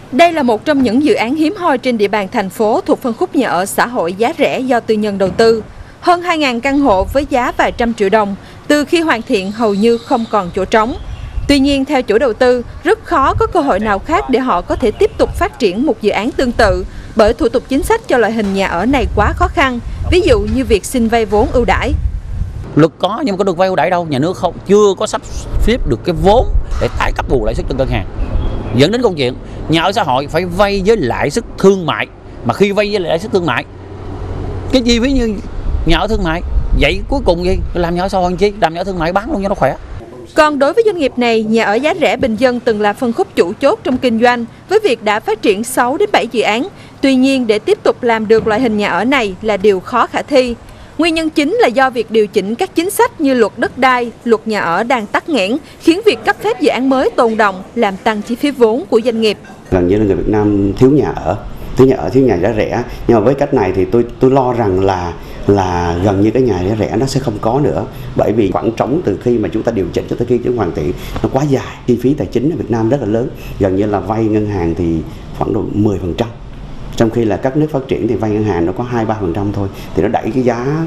Đây là một trong những dự án hiếm hoi trên địa bàn thành phố thuộc phân khúc nhà ở xã hội giá rẻ do tư nhân đầu tư. Hơn 2.000 căn hộ với giá vài trăm triệu đồng, từ khi hoàn thiện hầu như không còn chỗ trống. Tuy nhiên, theo chủ đầu tư, rất khó có cơ hội nào khác để họ có thể tiếp tục phát triển một dự án tương tự, bởi thủ tục chính sách cho loại hình nhà ở này quá khó khăn, ví dụ như việc xin vay vốn ưu đãi. Luật có nhưng mà có được vay ưu đãi đâu, nhà nước chưa có sắp xếp được cái vốn để tái cấp bù lãi suất cho ngân hàng. Dẫn đến câu chuyện nhà ở xã hội phải vay với lãi suất thương mại, mà khi vay với lãi suất thương mại, cái chi phí như nhà ở thương mại, vậy cuối cùng gì làm nhà ở xã hội chi, làm nhà ở thương mại bán luôn cho nó khỏe. Còn đối với doanh nghiệp này, nhà ở giá rẻ bình dân từng là phân khúc chủ chốt trong kinh doanh, với việc đã phát triển 6 đến 7 dự án. Tuy nhiên, để tiếp tục làm được loại hình nhà ở này là điều khó khả thi. Nguyên nhân chính là do việc điều chỉnh các chính sách như luật đất đai, luật nhà ở đang tắc nghẽn, khiến việc cấp phép dự án mới tồn đọng, làm tăng chi phí vốn của doanh nghiệp. Gần như là người Việt Nam thiếu nhà ở, thiếu nhà giá rẻ. Nhưng mà với cách này thì tôi lo rằng là gần như cái nhà giá rẻ nó sẽ không có nữa, bởi vì khoảng trống từ khi mà chúng ta điều chỉnh cho tới khi chúng hoàn thiện nó quá dài. Chi phí tài chính ở Việt Nam rất là lớn, gần như là vay ngân hàng thì khoảng độ 10%. Trong khi là các nước phát triển thì vay ngân hàng nó có 2-3% thôi, thì nó đẩy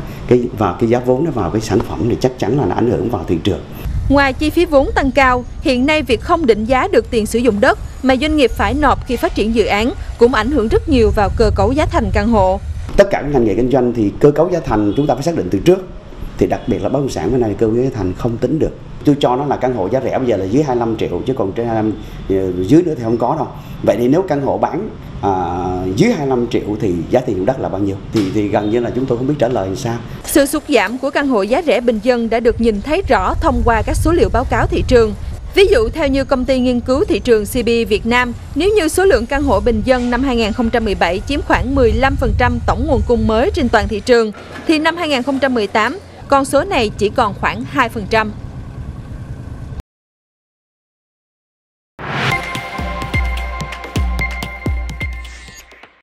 cái giá vốn nó vào cái sản phẩm thì chắc chắn là nó ảnh hưởng vào thị trường. Ngoài chi phí vốn tăng cao, hiện nay việc không định giá được tiền sử dụng đất mà doanh nghiệp phải nộp khi phát triển dự án cũng ảnh hưởng rất nhiều vào cơ cấu giá thành căn hộ. Tất cả các ngành nghề kinh doanh thì cơ cấu giá thành chúng ta phải xác định từ trước, thì đặc biệt là bất động sản bên này cơ cấu giá thành không tính được. Tôi cho nó là căn hộ giá rẻ bây giờ là dưới 25 triệu, chứ còn trên 25 dưới nữa thì không có đâu. Vậy thì nếu căn hộ bán dưới 25 triệu thì giá tiền đất là bao nhiêu? Thì gần như là chúng tôi không biết trả lời làm sao. Sự sụt giảm của căn hộ giá rẻ bình dân đã được nhìn thấy rõ thông qua các số liệu báo cáo thị trường. Ví dụ, theo như công ty nghiên cứu thị trường CB Việt Nam, nếu như số lượng căn hộ bình dân năm 2017 chiếm khoảng 15% tổng nguồn cung mới trên toàn thị trường, thì năm 2018, con số này chỉ còn khoảng 2%.